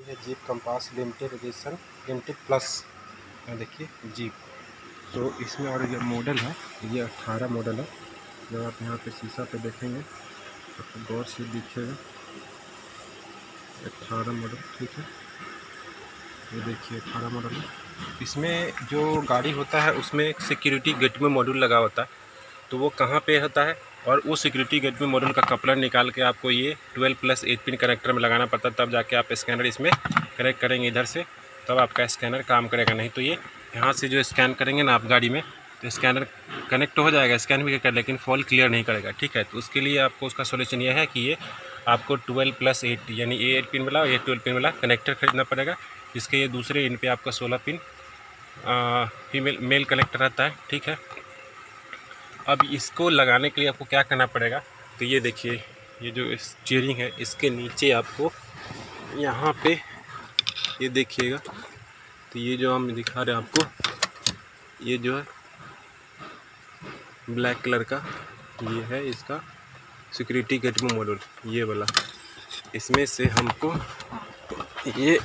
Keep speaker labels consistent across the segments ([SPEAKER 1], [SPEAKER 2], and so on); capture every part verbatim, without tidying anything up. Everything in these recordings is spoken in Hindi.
[SPEAKER 1] ये है Jeep Compass limited edition limited plus. देखिए जीप, तो इसमें और ये मॉडल है, ये अट्ठारह मॉडल है। जब आप यहाँ पे शीशा पे देखेंगे तो गौर से दिखेगा अट्ठारह मॉडल, ठीक है। ये देखिए अट्ठारह मॉडल है। इसमें जो गाड़ी होता है उसमें एक सिक्योरिटी गेट में मॉड्यूल लगा होता है, तो वो कहाँ पे होता है और वो सिक्योरिटी गेट में मॉड्यूल का कपलर निकाल के आपको ये twelve plus eight pin connector में लगाना पड़ता है, तब जाके आप स्कैनर इसमें कनेक्ट करेंगे इधर से, तब आपका स्कैनर काम करेगा। नहीं तो ये यहाँ से जो स्कैन करेंगे ना आप गाड़ी में, तो स्कैनर कनेक्ट हो जाएगा, स्कैन भी कर, लेकिन फॉल क्लियर नहीं करेगा, ठीक है। तो उसके लिए आपको उसका सोल्यूशन ये है कि ये आपको ट्वेल्व प्लस एट यानी ये एट पिन वाला और ये ट्वेल्व पिन वाला कनेक्टर खरीदना पड़ेगा। इसके ये दूसरे इन पे आपका सोलह पिन फीमेल मेल कनेक्टर रहता है, ठीक है। अब इसको लगाने के लिए आपको क्या करना पड़ेगा, तो ये देखिए ये जो स्टीयरिंग है इसके नीचे आपको यहाँ पे ये देखिएगा, तो ये जो हम दिखा रहे हैं आपको, ये जो है ब्लैक कलर का ये है इसका सिक्योरिटी गेट में मॉड्यूल, ये वाला। इसमें से हमको ये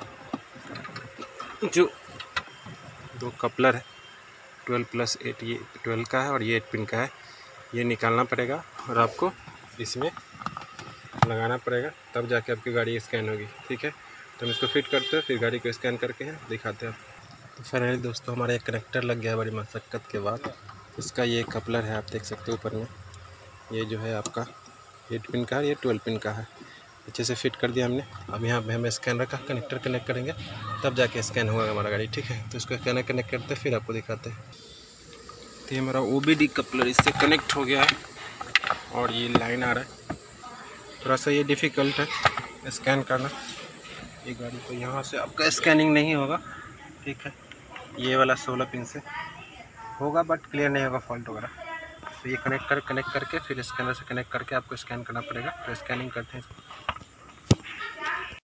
[SPEAKER 1] जो दो कपलर है ट्वेल्व प्लस एट, ये ट्वेल्व का है और ये एट पिन का है, ये निकालना पड़ेगा और आपको इसमें लगाना पड़ेगा, तब जाके आपकी गाड़ी स्कैन होगी, ठीक है। तो हम इसको फिट करते हैं, फिर गाड़ी को स्कैन करके हैं दिखाते हैं। तो फाइनली दोस्तों हमारा एक कनेक्टर लग गया बड़ी मशक्क़त के बाद। इसका ये कपलर है, आप देख सकते हो ऊपर में, ये जो है आपका एट पिन का है, ये ट्वेल्व पिन का है, अच्छे से फिट कर दिया हमने। अब यहाँ पे हम स्कैनर का कनेक्टर कनेक्ट करेंगे, तब जाके स्कैन होगा हमारा गाड़ी, ठीक है। तो इसको स्कैनर कनेक्ट करते फिर आपको दिखाते हैं। तो ये हमारा ओ बी डी कपलर इससे कनेक्ट हो गया है और ये लाइन आ रहा है। थोड़ा सा ये डिफ़िकल्ट है स्कैन करना ये गाड़ी को, यहाँ से आपका स्कैनिंग नहीं होगा, ठीक है। ये वाला सोलह पिन से होगा बट क्लियर नहीं होगा फॉल्ट वगैरह। तो ये कनेक्ट कर कनेक्ट करके फिर स्कैनर से कनेक्ट करके आपको स्कैन करना पड़ेगा। तो स्कैनिंग करते हैं इसको।